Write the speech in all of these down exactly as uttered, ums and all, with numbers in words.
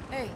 Hey.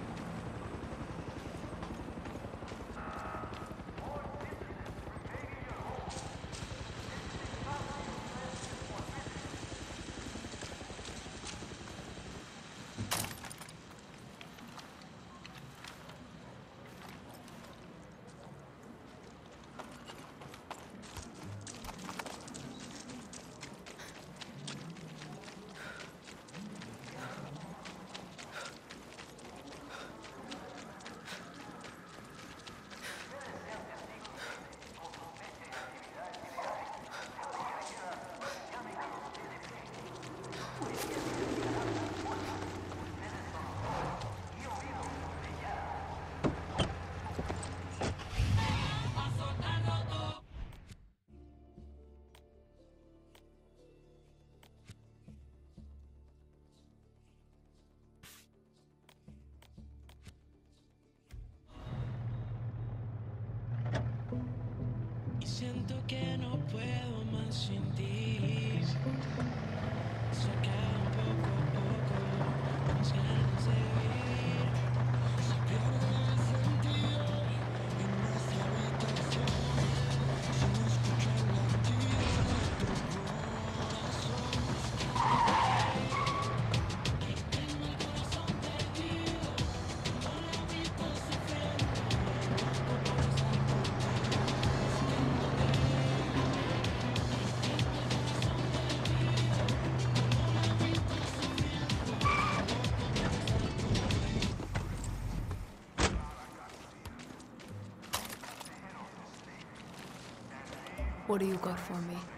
Siento que no puedo más sin ti. Se acaban poco a poco las ganas de vivir. Se pierde el sentido en esta habitación. Sin escuchar el latido de tu corazón. Tengo el corazón perdido. No lo he visto sufriendo. Loco por estar contigo. What do you got for me?